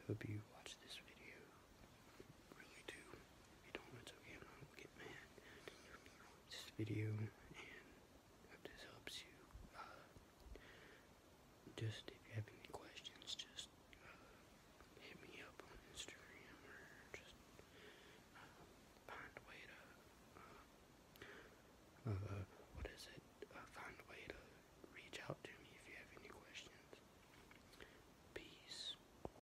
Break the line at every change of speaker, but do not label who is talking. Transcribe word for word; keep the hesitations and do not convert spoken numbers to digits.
hope you watch this video. Really do. If you don't, it's okay. I'm not gonna get mad. Watch this video and hope this helps you uh, just